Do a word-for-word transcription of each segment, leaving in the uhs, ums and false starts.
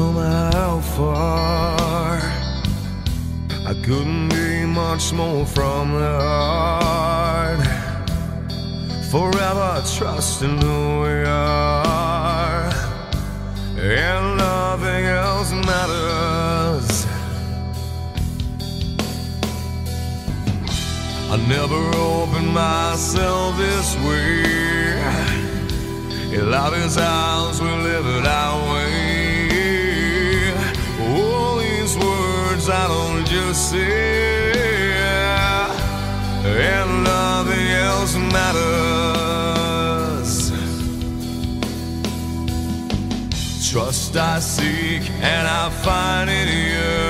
no matter how far. I couldn't be much more from the heart. Forever trusting who we are, and nothing else matters. I never opened myself this way. Love is ours, we live it our way. All these words I don't just say, and nothing else matters. Trust I seek and I find in you.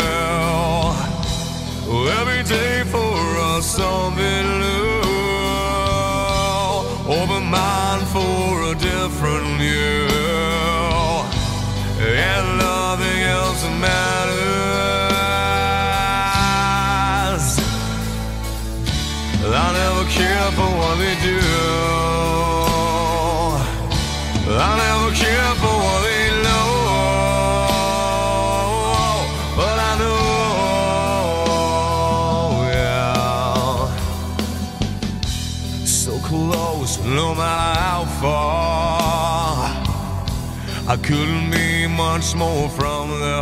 Every day for us something new. Open mind for a different you, and nothing else matters. I never care for what they do. I never care for what they know. But I know, yeah, so close, no matter how far. I couldn't be much more from the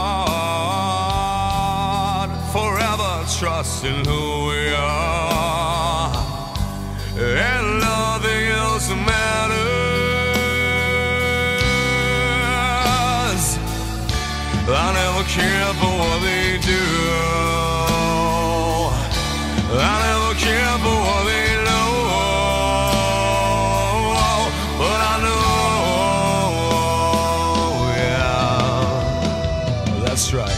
heart. Forever trusting who we are, and nothing else matters. I never care for what they do. I never care for what they know. But I know, yeah, that's right.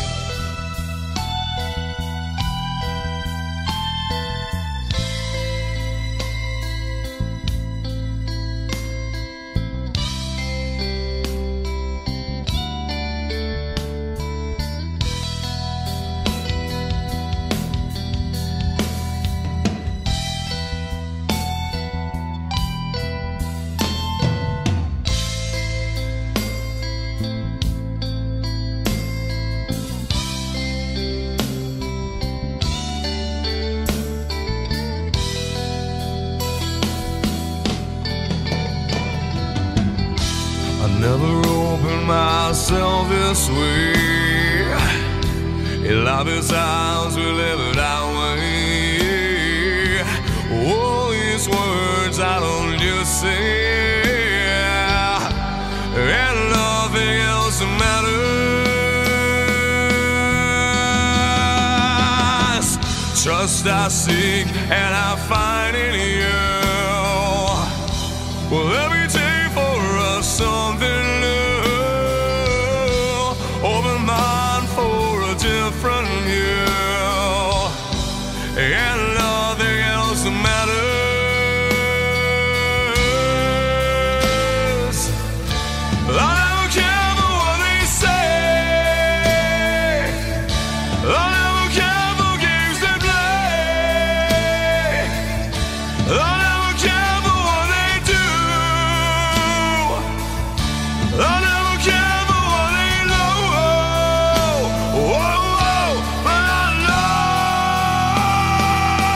I never opened myself this way. Love is ours, we live it our way. All these words I don't just say, and nothing else matters. Trust I seek and I find in you. Well, every day for us something new. Open mind for a different view, and nothing else matters. I don't care for what they say. I don't care for games they play. I never care for what they do. I never care for what they know. Whoa, whoa, but I know.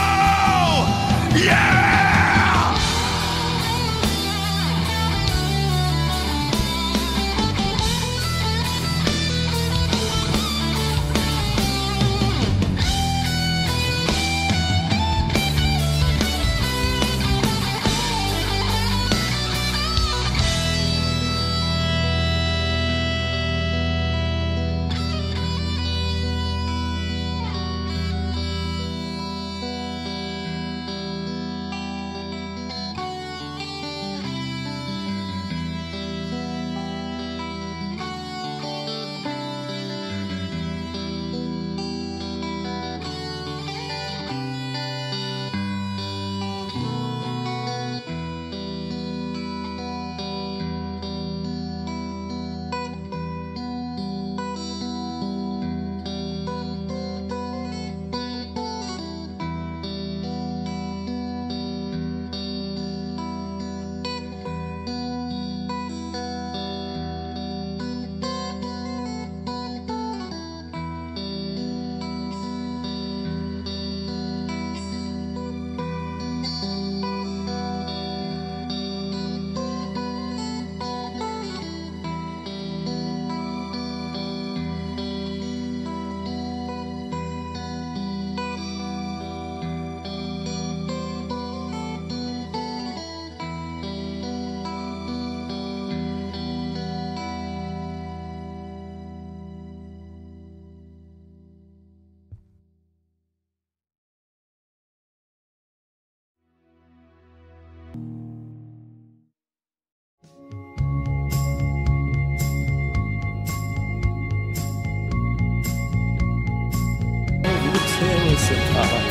apart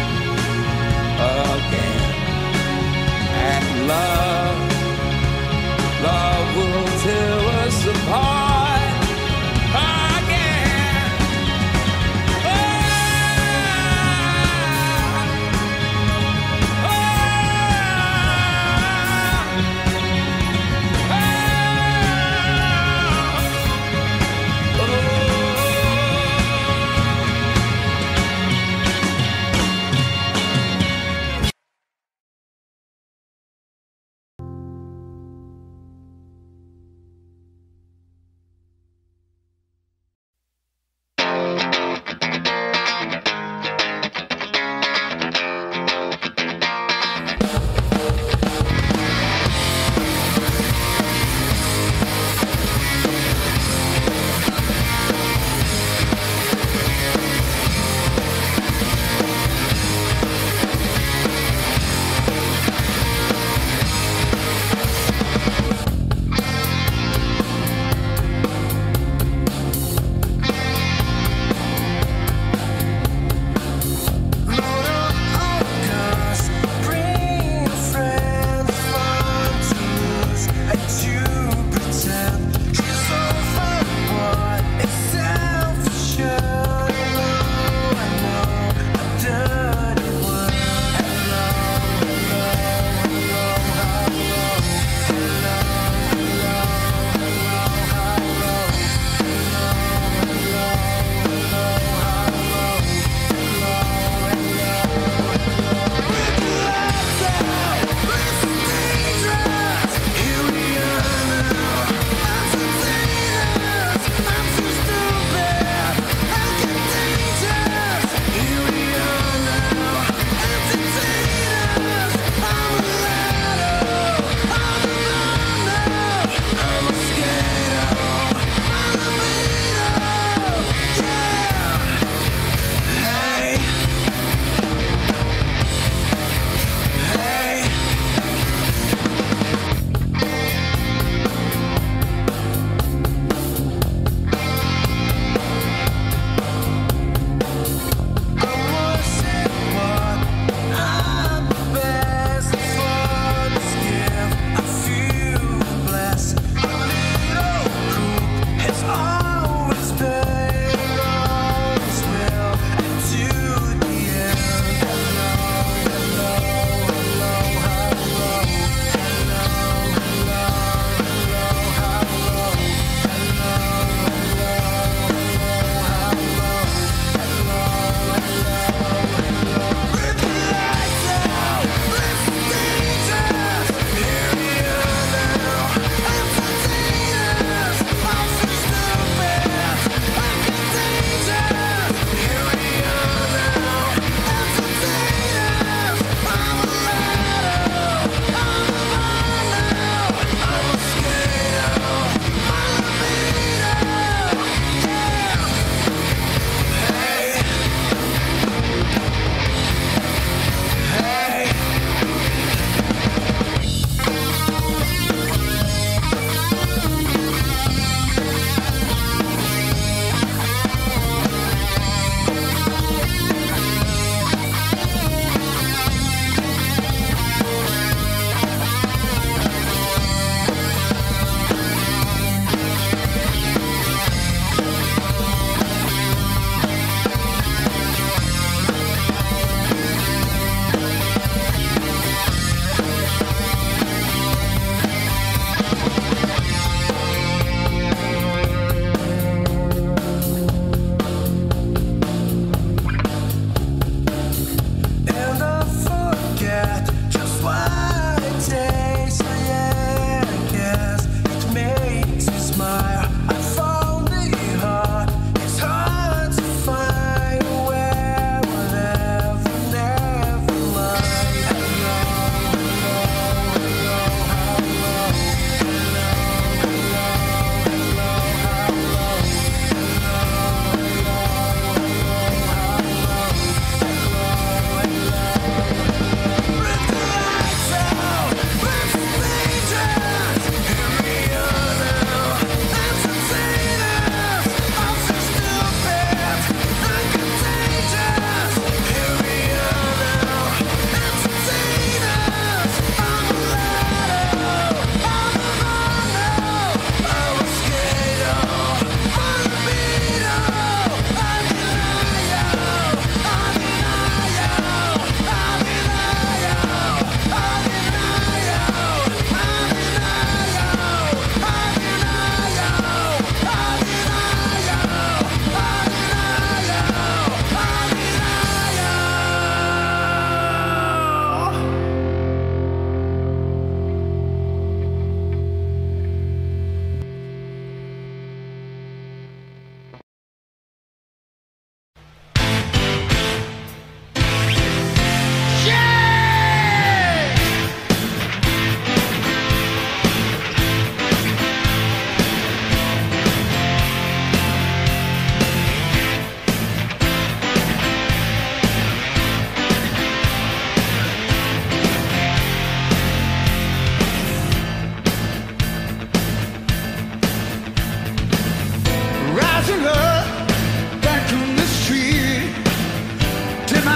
again. And love, love will tear us apart again. Oh, oh, oh.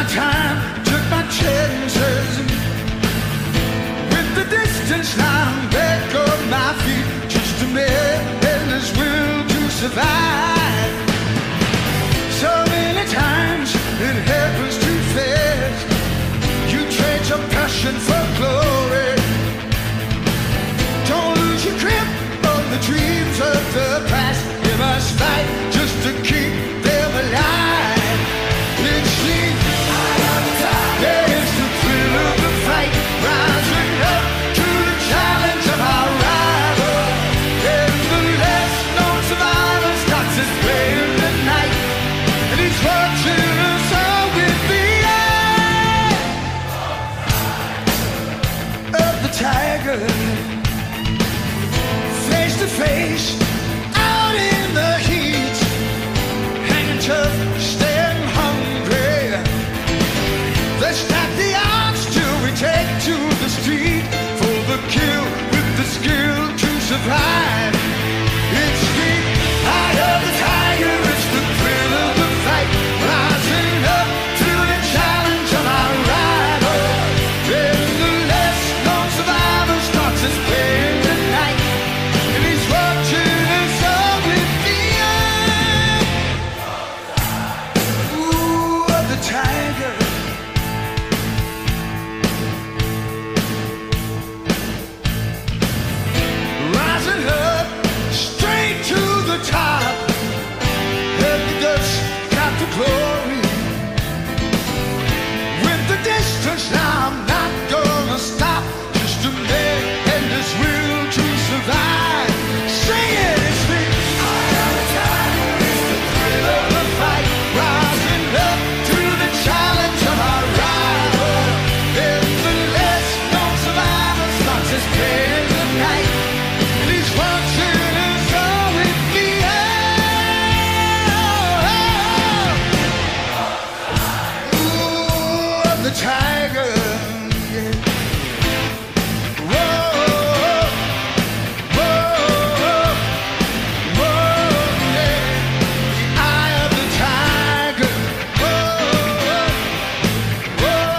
time, took my chances. With the distance now, I'm back on my feet. Just a man and his will to survive. So many times it happens too fast. You trade your passion for glory. Don't lose your grip on the dreams of the past. You must fight just to keep them alive. It's the eye of the tiger. Yeah, it's the thrill of the fight, rising up to the challenge of our rival. And the last known survivor starts his play in the night, and he's watching us all with the eye of the tiger. Face to face, out in the heat, hanging tough, staying hungry. Let's stack the odds till we take to the street for the kill with the skill to survive. It's the eye of the tiger, it's the thrill of the fight, rising up to the challenge of our rival. Then the last known survivor starts his play in the night, and he's watching us all with the eye. Ooh, of the tiger. Rising up, straight to the top. And the dust got the glory. With the distance now, I'm not gonna stop. Just a man and his will to survive. Sing it, it's the eye of the tiger, it's the thrill of the fight, rising up to the challenge of our rival. And the last known survivor starts his play in the night, and he's watching us all with the eye. Ooh, of the tiger. Yeah. Whoa, whoa, whoa, yeah. The eye of the tiger. Whoa, whoa,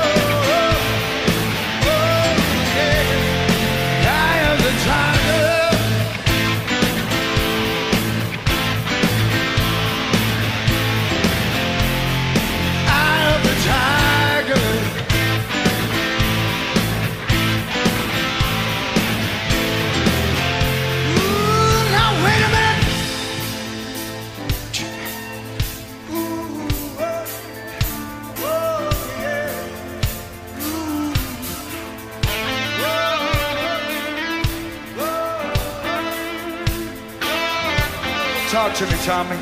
whoa, yeah. The eye of the tiger. Eye of the tiger. Ooh, now wait a minute. Ooh, whoa, whoa, yeah. Ooh, whoa, whoa. Talk to me, Tommy.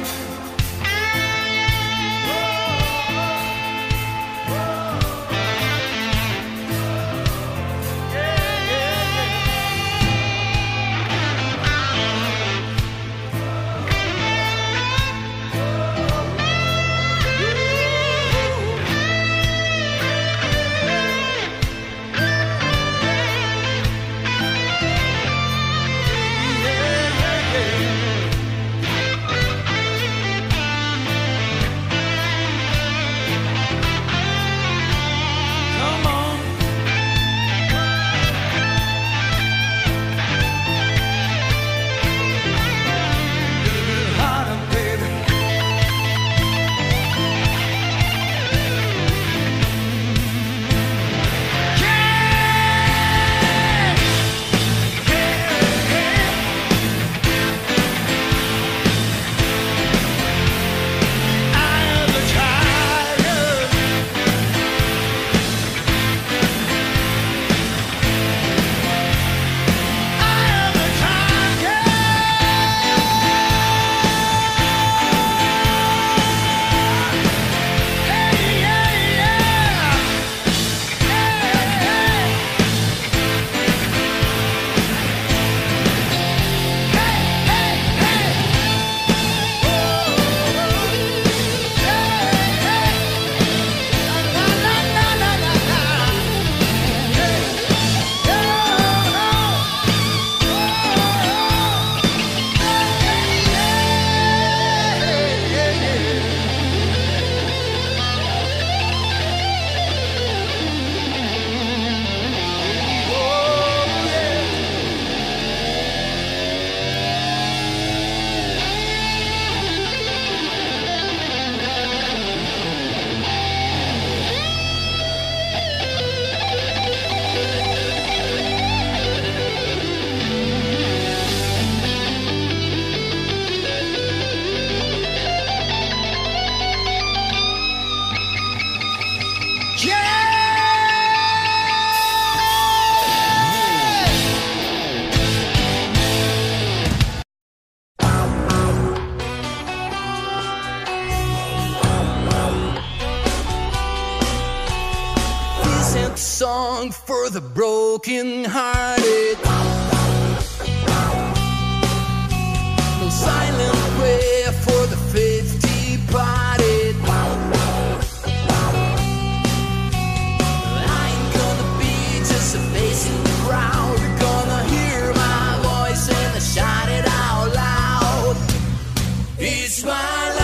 folk song for the broken-hearted. No silent prayer for the faith departed. I ain't gonna be just a face in the crowd. You're gonna hear my voice and I shout it out loud. It's my life.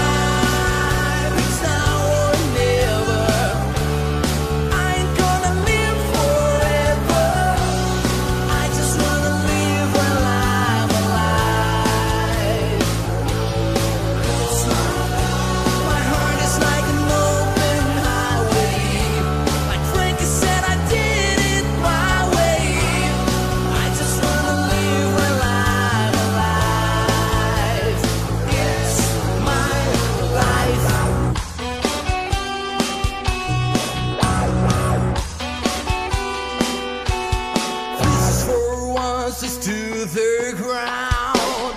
To the ground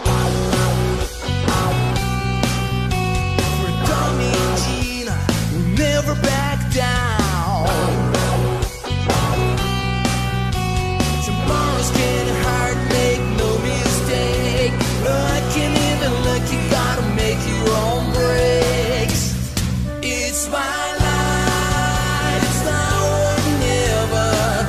for Tommy and Gina, we'll never back down. Tomorrow's getting hard, make no mistake. Luck and even luck, you gotta make your own breaks. It's my life, it's now or never.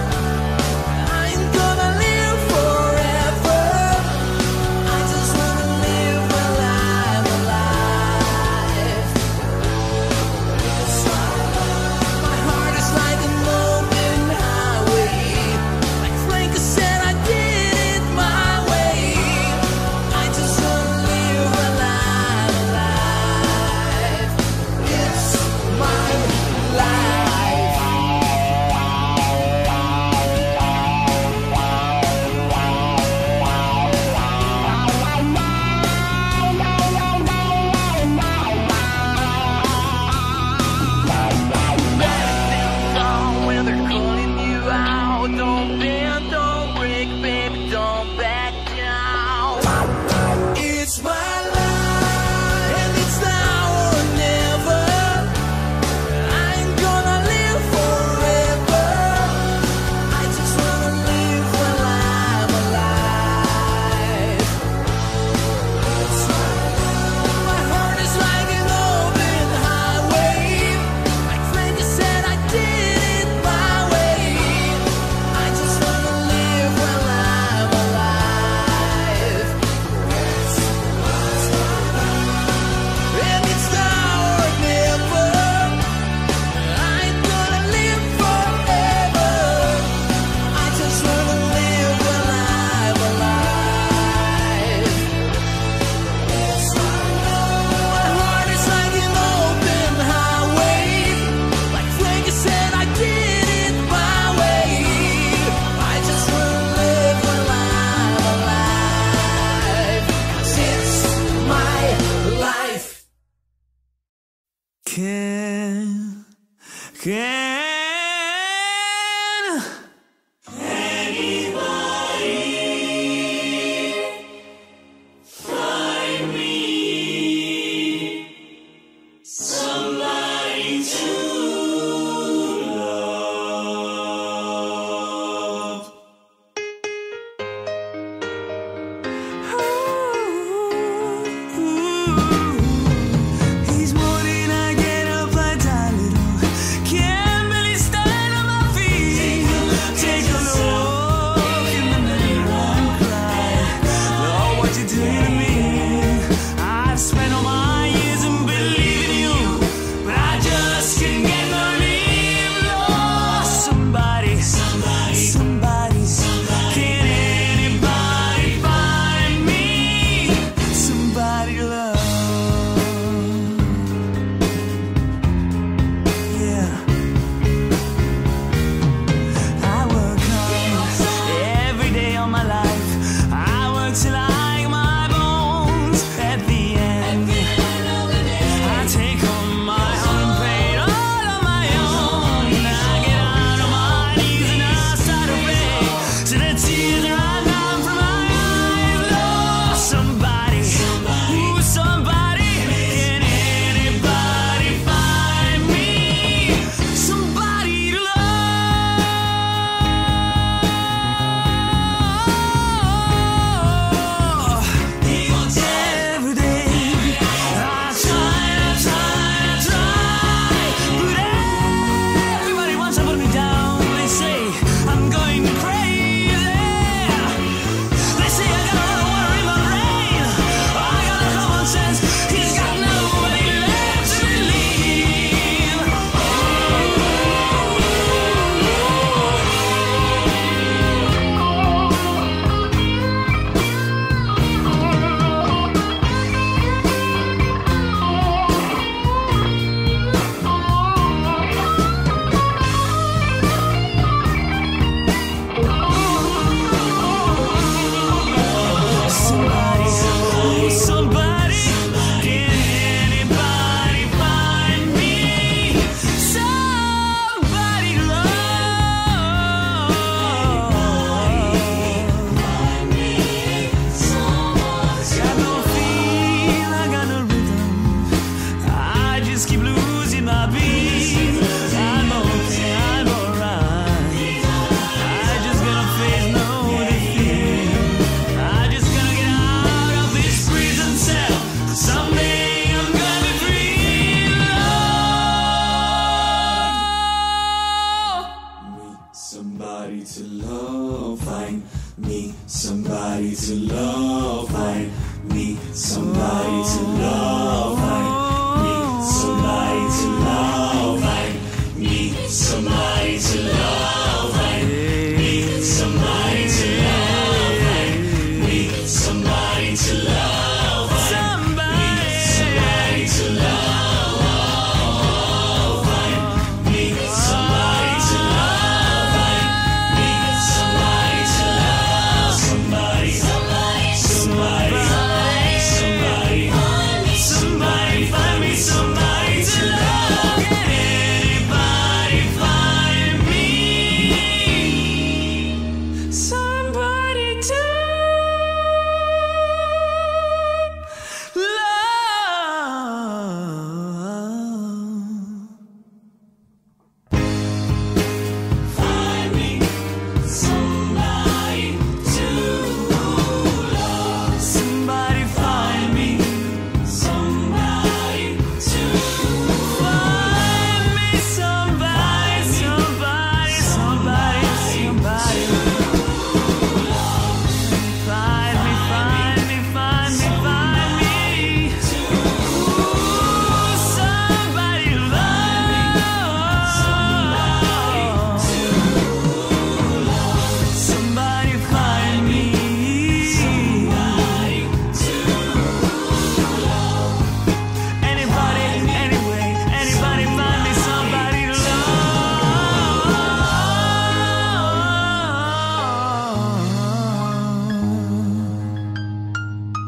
Can, can anybody find me somebody to love? Ooh, ooh. Each morning I get up like that little, can't barely stand on my feet. Take a look in the mirror and cry, Lord, what you doing to me? I've spent all my years in believing you, but I just can't get no relief. Lord, somebody, somebody, somebody, can anybody find me somebody to love? somebody to love. Find me somebody to love. Find me somebody to love. Find me somebody to love. Find me somebody to love. Find me somebody to love. Find me somebody to love. Somebody, somebody to love. Find me somebody to love. Find me somebody to love. Somebody, somebody, somebody, somebody, somebody, find me somebody to love. Anybody find me somebody to love. Find me somebody to love. Somebody find me somebody to find me somebody, somebody, somebody, somebody. Find me, find me, find me, find me. Ooh, somebody love. Somebody find me. Anybody, anyway, anybody find me somebody to love.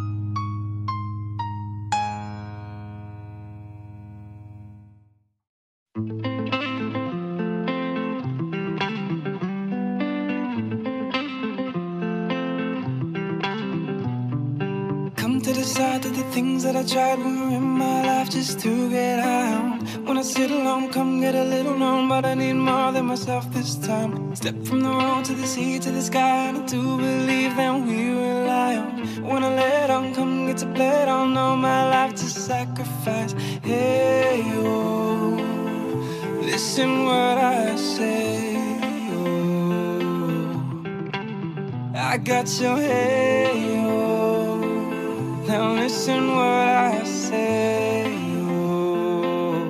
Come to decide that the things that I tried were in my life just to get high on. When I sit alone, come get a little known, but I need more than myself this time. Step from the road to the sea to the sky, and I do believe that we rely on. When I let on, come get to play it on, all my life to sacrifice. Hey, oh, listen what I say, oh, I got your hey, oh, now listen what I say, oh.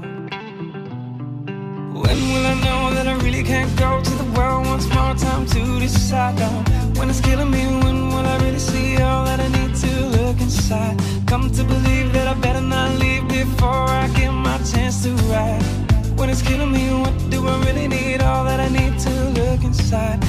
When will I know that I really can't go to the world once more? Time to decide on. When it's killing me, when will I really see all that I need to look inside? Come to believe that I better not leave before I get my chance to ride. When it's killing me, what do I really need? All that I need to look inside.